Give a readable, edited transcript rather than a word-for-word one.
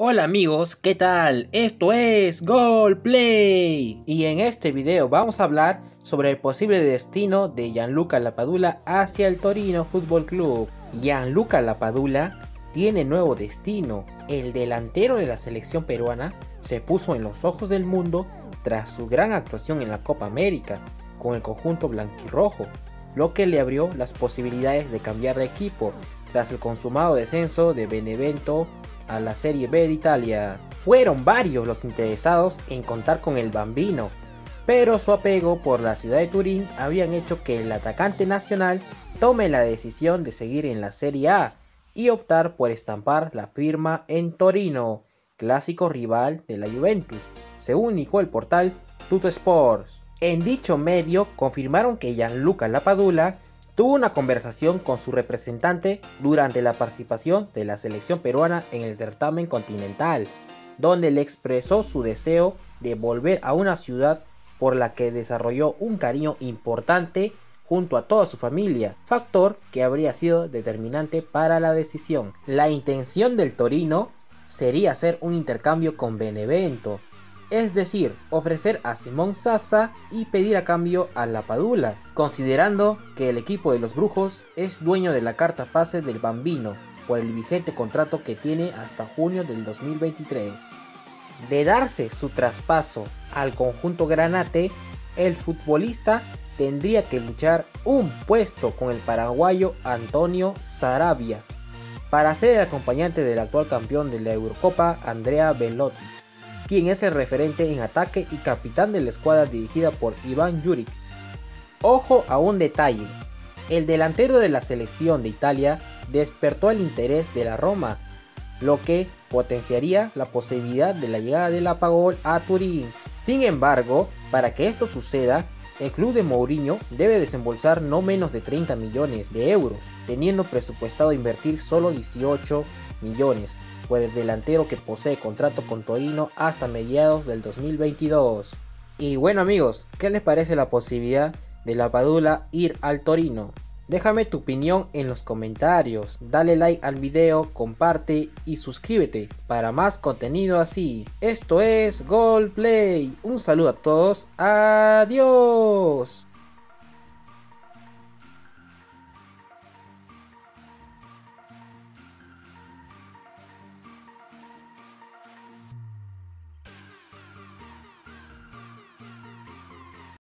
Hola amigos, ¿qué tal? Esto es Gol Play y en este video vamos a hablar sobre el posible destino de Gianluca Lapadula hacia el Torino Fútbol Club. Gianluca Lapadula tiene nuevo destino. El delantero de la selección peruana se puso en los ojos del mundo tras su gran actuación en la Copa América con el conjunto blanquirrojo, lo que le abrió las posibilidades de cambiar de equipo tras el consumado descenso de Benevento a la Serie B de Italia. Fueron varios los interesados en contar con el Bambino, pero su apego por la ciudad de Turín habían hecho que el atacante nacional tome la decisión de seguir en la Serie A y optar por estampar la firma en Torino, clásico rival de la Juventus, según indicó el portal Tuttosports. En dicho medio confirmaron que Gianluca Lapadula tuvo una conversación con su representante durante la participación de la selección peruana en el certamen continental, donde le expresó su deseo de volver a una ciudad por la que desarrolló un cariño importante junto a toda su familia, factor que habría sido determinante para la decisión. La intención del Torino sería hacer un intercambio con Benevento, es decir, ofrecer a Simón Sasa y pedir a cambio a Lapadula, considerando que el equipo de los Brujos es dueño de la carta pase del Bambino por el vigente contrato que tiene hasta junio del 2023. De darse su traspaso al conjunto granate, el futbolista tendría que luchar un puesto con el paraguayo Antonio Sarabia para ser el acompañante del actual campeón de la Eurocopa Andrea Bellotti, quien es el referente en ataque y capitán de la escuadra dirigida por Iván Juric. Ojo a un detalle: el delantero de la selección de Italia despertó el interés de la Roma, lo que potenciaría la posibilidad de la llegada del Lapagol a Turín. Sin embargo, para que esto suceda, el club de Mourinho debe desembolsar no menos de 30 millones de euros, teniendo presupuestado invertir solo 18 millones por el delantero que posee contrato con Torino hasta mediados del 2022. Y bueno amigos, ¿qué les parece la posibilidad de Lapadula ir al Torino? Déjame tu opinión en los comentarios, dale like al video, comparte y suscríbete para más contenido así. Esto es Gol Play, un saludo a todos, adiós.